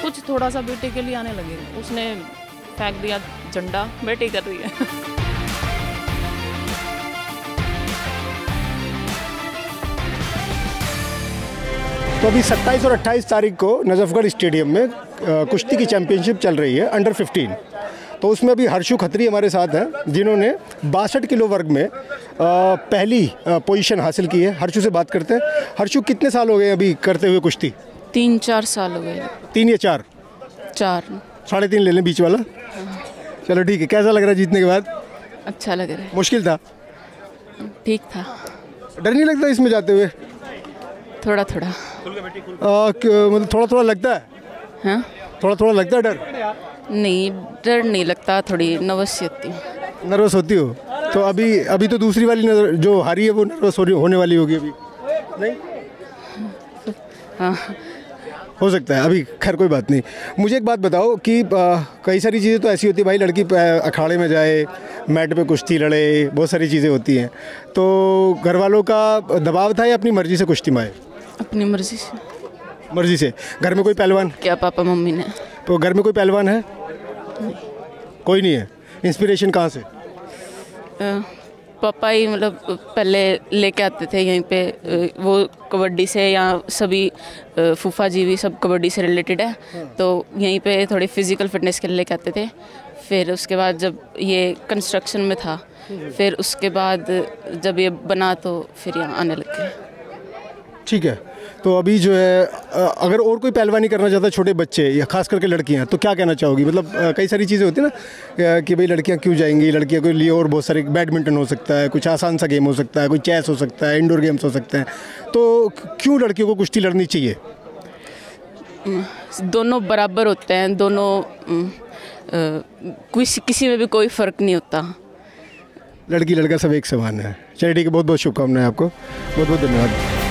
कुछ थोड़ा सा बेटे के लिए आने लगे, उसने फेंक दिया झंडा, बेटी कर रही है। तो अभी 27 और 28 तारीख को नजफगढ़ स्टेडियम में कुश्ती की चैंपियनशिप चल रही है अंडर 15। तो उसमें अभी हर्षु खत्री हमारे साथ हैं, जिन्होंने 62 किलो वर्ग में पहली पोजीशन हासिल की है। हर्षु से बात करते हैं। हर्षु, कितने साल हो गए अभी करते हुए कुश्ती? 3-4 साल हो गए। 3 या 4? 4। 3.5 ले लें बीच वाला। चलो ठीक है। कैसा लग रहा है जीतने के बाद? अच्छा लग रहा है। मुश्किल था? ठीक था। डर नहीं लगता इसमें जाते हुए? थोड़ा थोड़ा मतलब थोड़ा थोड़ा लगता है? हाँ, थोड़ा थोड़ा लगता है डर? नहीं, डर नहीं लगता, थोड़ी नर्वस होती हूँ। नर्वस होती हो? तो अभी तो दूसरी वाली जो हारी है वो नर्वस होने वाली होगी अभी, नहीं? हाँ, हो सकता है। अभी खैर कोई बात नहीं। मुझे एक बात बताओ कि कई सारी चीज़ें तो ऐसी होती है भाई, लड़की अखाड़े में जाए, मैट पे कुश्ती लड़े, बहुत सारी चीज़ें होती हैं। तो घर वालों का दबाव था या अपनी मर्ज़ी से कुश्ती में आए? अपनी मर्जी से। मर्ज़ी से। घर में कोई पहलवान? क्या पापा मम्मी ने? तो घर में कोई पहलवान है? कोई नहीं है। इंस्पिरेशन कहाँ से? पापा ही मतलब पहले लेके आते थे यहीं पे, वो कबड्डी से, या सभी फूफा जी भी सब कबड्डी से रिलेटेड है। तो यहीं पे थोड़ी फिज़िकल फिटनेस के लिए लेके आते थे। फिर उसके बाद जब ये कंस्ट्रक्शन में था, फिर उसके बाद जब ये बना तो फिर यहाँ आने लग गए। ठीक है। तो अभी जो है अगर और कोई पहलवानी करना चाहता है, छोटे बच्चे या खास करके लड़कियां, तो क्या कहना चाहोगी? मतलब कई सारी चीज़ें होती है ना कि भाई लड़कियां क्यों जाएंगी, लड़कियों के लिए और बहुत सारे, बैडमिंटन हो सकता है, कुछ आसान सा गेम हो सकता है, कोई चेस हो सकता है, इंडोर गेम्स हो सकते हैं, तो क्यों लड़कियों को कुश्ती लड़नी चाहिए? दोनों बराबर होते हैं, दोनों किसी में भी कोई फ़र्क नहीं होता। लड़की लड़का सब एक समान है। चलिए ठीक है, बहुत बहुत शुभकामनाएं आपको, बहुत बहुत धन्यवाद।